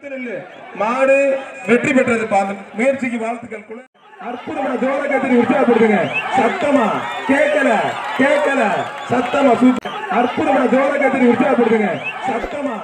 மாடு வெற்றி பெற்றது. முயற்சிக்கு வாழ்த்துக்கள். அற்புதமான ஜோர கத்திரி உற்சாகப்படுத்துங்க. சத்தமா கேட்கல கேட்கல சத்தமா சூப்பர். அற்புதமான ஜோர கத்திரி உற்சாகப்படுத்துங்க. சத்தமா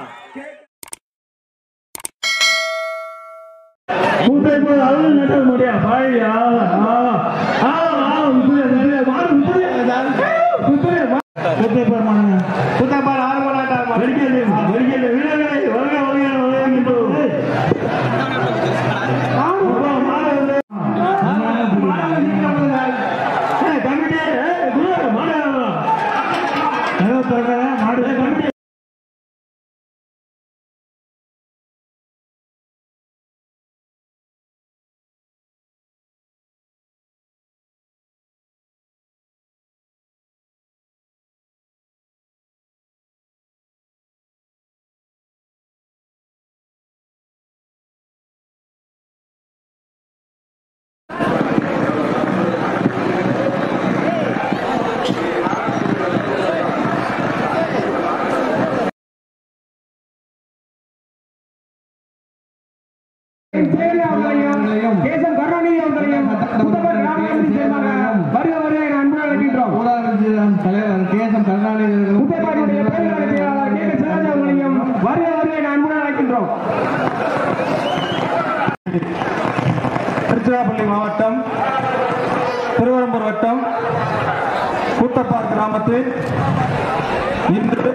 கேசம் கருணாநிதி அவர்களையும் வருக வருக அன்புடன் அழைக்கின்றோம். தலைவர் கேசம் கருணாநிதி முத்தைப்பாடியுடைய பேரவைச் செயலாளர் கே. சிவராஜ் அவர்களையும் வருக வருக அன்புடன் அழைக்கின்றோம். திருச்சிராப்பள்ளி மாவட்டம் திருவரம்பூர் வட்டம் கூத்தப்பார் கிராமத்தில் இன்று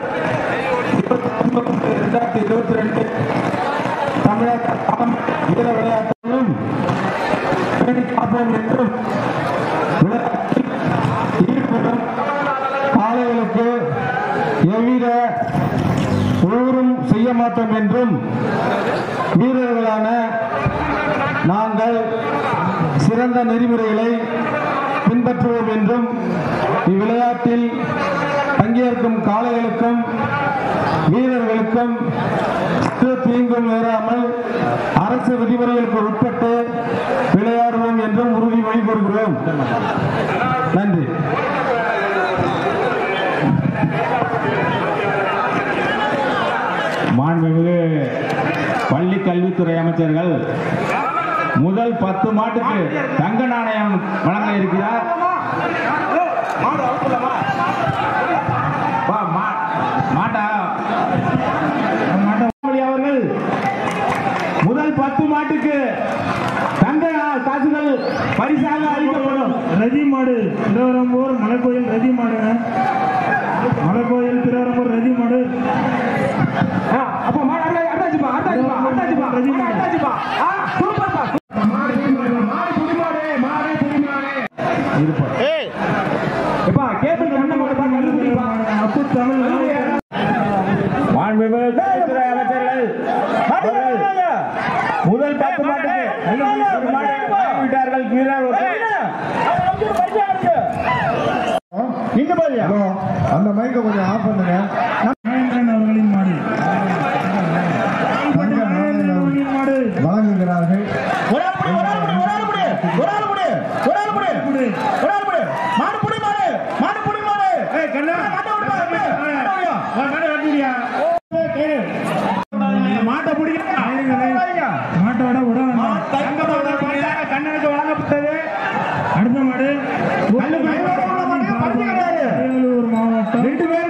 2022 தமிழக வீர விளையாட்டுகளும் காப்போம் என்றும் விளையாட்டில் ஈடுபடும் காளைகளுக்கு எவ்வித ஊரும் செய்ய மாட்டோம் என்றும் வீரர்களான நாங்கள் சிறந்த நெறிமுறைகளை பின்பற்றுவோம் என்றும் இவ்விளையாட்டில் பங்கேற்கும் காளைகளுக்கும் வீரர்களுக்கும் தீங்கும் நேராமல் அரசு விதிமுறைகளுக்கு உட்பட்டு விளையாடுவோம் என்றும் உறுதிமொழி கூறுகிறோம். நன்றி. மாண்புமிகு பள்ளி கல்வித்துறை அமைச்சர்கள் முதல் 10 மாட்டுக்கு தங்க நாணயம் வழங்க இருக்கிறார். அவர்கள் முதல் 10 மாட்டுக்கு தங்க காசுகள் பரிசாக அளிக்கப்படும். ரதி மாடு திருவரம்பூர் மலைக்கோயில் ரதி மாடுங்க. மலைக்கோயில் திருவரம்பூர் ரதி மாடு. அப்ப மாடு அட்டாச்சுப்பா அட்டாச்சுப்பா அட்டாச்சுப்பா ரதி மாடு அட்டாச்சுப்பா. சூப்பர்ப்பா. மாடு புடிமாடு மாடு புடிமாடு இருப்பா. ஏய் எப்பா கேபிள் கண்ண மாடுப்பா கல்லு புடிப்பா. அப்பு தமிழ் மாண்புமிகு கல்வித்துறை அமைச்சர்கள் முதல் 10 மாட்டுக்கு விட்டார்கள். அந்த மைக்க கொஞ்சம் ஆஃப் பண்ணுங்க. அவர்களின் மாடு வழங்குகிறார்கள். மாட்டோட கண்ணனுக்கு வழங்கப்பட்டது. அடுத்த மாடு வேலூர் மாவட்டம் 2 பேர்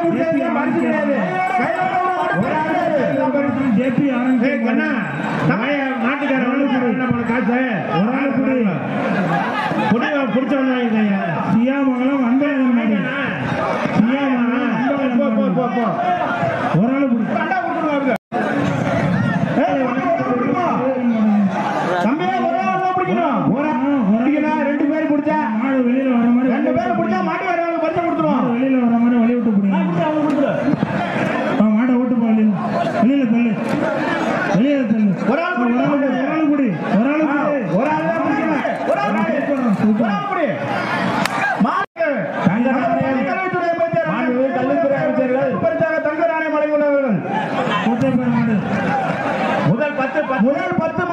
ஜேபி ஆனந்த் நாட்டுக்கார காசு ஒரு ஆள் பிடிச்சவங்க சியாமங்கலம் அன்பழகன் மாடு. சியாமங்கலம் ஒரு ஆள் முதல் 10